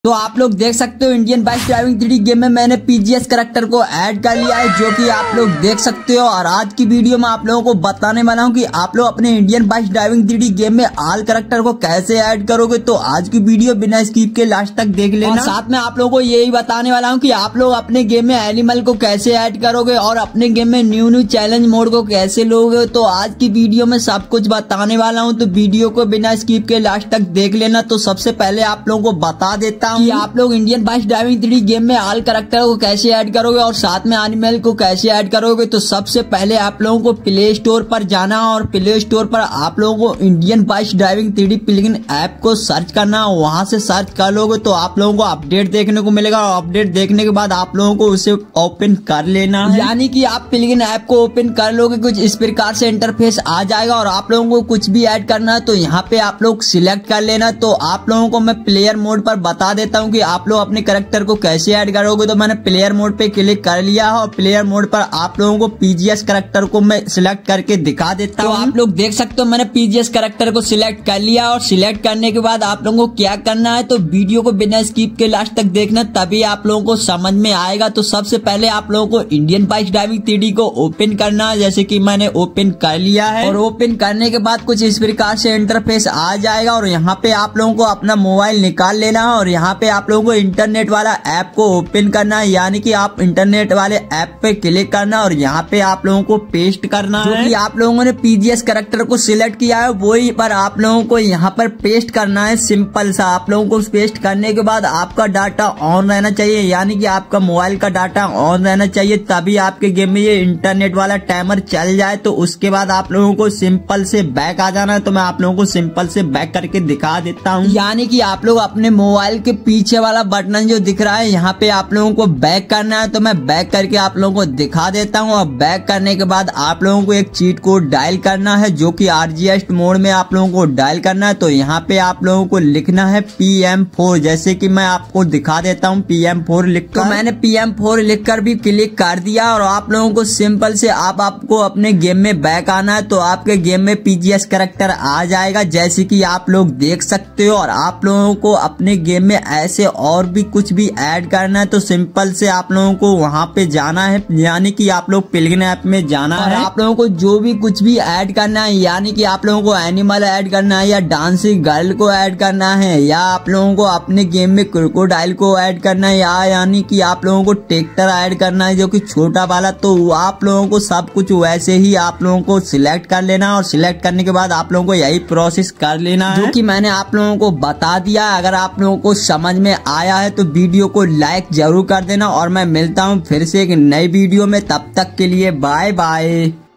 तो आप लोग देख सकते हो Indian bike driving 3D game में मैंने पीजीएस करैक्टर को ऐड कर लिया है, जो कि आप लोग देख सकते हो। और आज की वीडियो में आप लोगों को बताने वाला हूं कि आप लोग अपने Indian bike driving 3D game में आल करैक्टर को कैसे ऐड करोगे। तो आज की वीडियो बिना स्किप के लास्ट तक देख लेना। और साथ में आप लोगों को यही बताने वाला हूँ कि आप लोग अपने गेम में एनिमल को कैसे ऐड करोगे और अपने गेम में न्यू चैलेंज मोड को कैसे लोगे। तो आज की वीडियो में सब कुछ बताने वाला हूँ, तो वीडियो को बिना स्किप के लास्ट तक देख लेना। तो सबसे पहले आप लोगों को बता देता हूँ कि आप लोग Indian bike driving 3D game में आल करैक्टर को कैसे ऐड करोगे और साथ में एनिमल को कैसे ऐड करोगे। तो सबसे पहले आप लोगों को प्ले स्टोर पर जाना और प्ले स्टोर पर आप लोगों को Indian bike driving 3D plugin app को सर्च करना। वहां से सर्च कर लोगे तो आप लोगों को अपडेट देखने को मिलेगा और अपडेट देखने के बाद आप लोगों को उसे ओपन कर लेना है। यानी कि आप प्लगइन ऐप को ओपन कर लोगे, कुछ इस प्रकार से इंटरफेस आ जाएगा और आप लोगों को कुछ भी ऐड करना है तो यहाँ पे आप लोग सिलेक्ट कर लेना। तो आप लोगों को मैं प्लेयर मोड पर बता देता हूँ कि आप लोग अपने करैक्टर को कैसे ऐड करोगे। तो मैंने प्लेयर मोड पे क्लिक कर लिया है और प्लेयर मोड पर आप लोगों को पीजीएस करैक्टर को मैं सिलेक्ट करके दिखा देता हूँ। आप लोग देख सकते हो मैंने पीजीएस करैक्टर को सिलेक्ट कर लिया और सिलेक्ट करने के बाद आप लोगों को क्या करना है, तो वीडियो को बिना स्किप के लास्ट तक देखना, तभी आप लोगों को समझ में आएगा। तो सबसे पहले आप लोगों को इंडियन बाइक ड्राइविंग 3D को ओपन करना है, जैसे कि मैंने ओपन कर लिया है। और ओपन करने के बाद कुछ इस प्रकार से इंटरफेस आ जाएगा और यहाँ पे आप लोगों को अपना मोबाइल निकाल लेना है और यहाँ पे आप लोगों को इंटरनेट वाला ऐप को ओपन करना है। यानी कि आप इंटरनेट वाले ऐप पे क्लिक करना और यहाँ पे आप लोगों को पेस्ट करना है। जो कि आप लोगों ने पीजीएस करैक्टर को सिलेक्ट किया है वही पर आप लोगों को यहाँ पर पेस्ट करना है। सिंपल सा आप लोगों को पेस्ट करने के बाद आपका डाटा ऑन रहना चाहिए, यानी कि आपका मोबाइल का डाटा ऑन रहना चाहिए, तभी आपके गेम में ये इंटरनेट वाला टाइमर चल जाए। तो उसके बाद आप लोगों को सिंपल से बैक आ जाना है। तो मैं आप लोगों को सिंपल से बैक करके दिखा देता हूँ। यानी कि आप लोग अपने मोबाइल के पीछे वाला बटन जो दिख रहा है यहाँ पे आप लोगों को बैक करना है। तो मैं बैक करके आप लोगों को दिखा देता हूँ। और बैक करने के बाद आप लोगों को एक चीट कोड डायल करना है, जो कि RGS मोड में आप लोगों को डायल करना है। तो यहाँ पे आप लोगों को लिखना है PM4, जैसे कि मैं आपको दिखा देता हूँ PM4 लिखकर। तो मैंने PM4 लिखकर भी क्लिक कर दिया और आप लोगों को सिंपल से आपको अपने गेम में बैक आना है। तो आपके गेम में पीजीएस करैक्टर आ जाएगा, जैसे कि आप लोग देख सकते हो। और आप लोगों को अपने गेम में ऐसे और भी कुछ भी ऐड करना है तो सिंपल से आप लोगों को वहां पे जाना है, यानी कि आप लोग प्लगइन ऐप में जाना है। आप लोगों को जो भी कुछ भी ऐड करना है, यानी कि आप लोगों को एनिमल ऐड करना है या डांसिंग गर्ल को ऐड करना है या आप लोगों को अपने गेम में क्रोकोडाइल को ऐड करना है या यानी कि आप लोगों को ट्रैक्टर ऐड करना है जो कि छोटा वाला। तो आप लोगों को सब कुछ वैसे ही आप लोगों को सिलेक्ट कर लेना और सिलेक्ट करने के बाद आप लोगों को यही प्रोसेस कर लेना है, जो कि मैंने आप लोगों को बता दिया। अगर आप लोगों को समझ में आया है तो वीडियो को लाइक जरूर कर देना और मैं मिलता हूँ फिर से एक नई वीडियो में। तब तक के लिए बाय बाय।